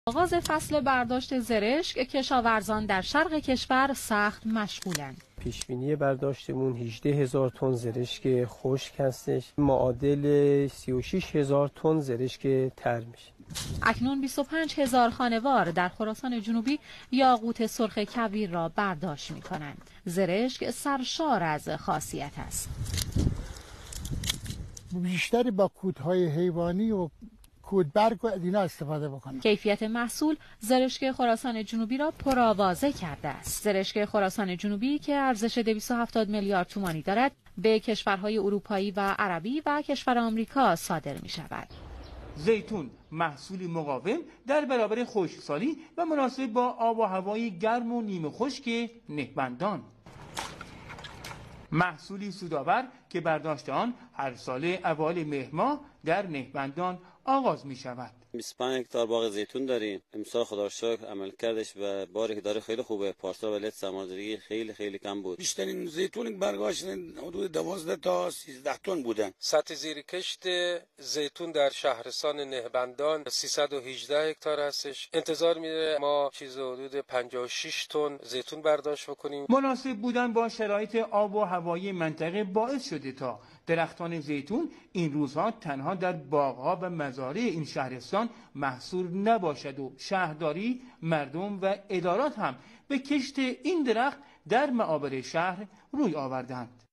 آغاز فصل برداشت زرشک، کشاورزان در شرق کشور سخت مشغولند. پیشبینی برداشتمون 18,000 تن زرشک خشک هستش، معادل 36,000 تن زرشک تر میشه. اکنون 25,000 خانوار در خراسان جنوبی یاقوت سرخ کویر را برداشت می کنند. زرشک سرشار از خاصیت است. بیشتری با کودهای حیوانی و کودبرگ و اینا استفاده بکنن. کیفیت محصول زرشک خراسان جنوبی را پرآوازه کرده است. زرشک خراسان جنوبی که ارزش 270 میلیارد تومانی دارد، به کشورهای اروپایی و عربی و کشور آمریکا صادر می شود. زیتون محصولی مقاوم در برابر خشکسالی و مناسب با آب و هوای گرم و نیمه خشک نهبندان. محصولی سودآور که برداشت آن هر ساله اوایل مهر ماه در نهبندان آغاز می شود. 25 هکتار باغ زیتون داریم. امسال خدا رو شکر عملکردش و باری که داره خیلی خوبه. پارسال ولی سرمایه‌گذاری خیلی کم بود. بیشترین زیتون برداشت حدود 12 تا 13 تن بودن. سطح زیر کشت زیتون در شهرستان نهبندان 318 هکتار هستش. انتظار میره ما چیز حدود 56 تن زیتون برداشت بکنیم. مناسب بودن با شرایط آب و هوایی منطقه باعث شده تا درختان زیتون این روزها تنها در باغ‌ها و مزارع این شهرستان محصور نباشد و شهرداری، مردم و ادارات هم به کشت این درخت در معابر شهر روی آوردند.